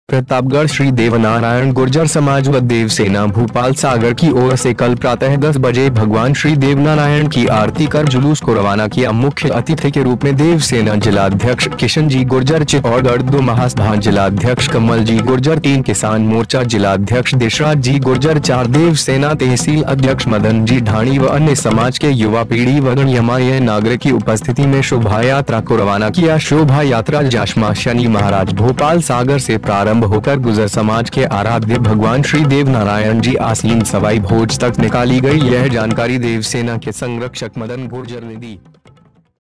प्रतापगढ़ श्री देवनारायण गुर्जर समाज व देवसेना भोपाल सागर की ओर से कल प्रातः 10 बजे भगवान श्री देवनारायण की आरती कर जुलूस को रवाना किया। मुख्य अतिथि के रूप में देवसेना जिलाध्यक्ष किशन जी गुर्जर चित्तौड़गढ़, 2 महासभा जिलाध्यक्ष कमल जी गुर्जर, 3 किसान मोर्चा जिलाध्यक्ष देशराज जी गुर्जर, 4 देवसेना तहसील अध्यक्ष मदन जी ढाणी व अन्य समाज के युवा पीढ़ी व गणमान्य नागरिक की उपस्थिति में शोभा यात्रा को रवाना किया। शोभा यात्रा जाशमा शनि महाराज भोपाल सागर से प्रारंभ होकर गुर्जर समाज के आराध्य भगवान श्री देवनारायण जी आसीन सवाई भोज तक निकाली गई। यह जानकारी देवसेना के संरक्षक मदन गुर्जर ने दी।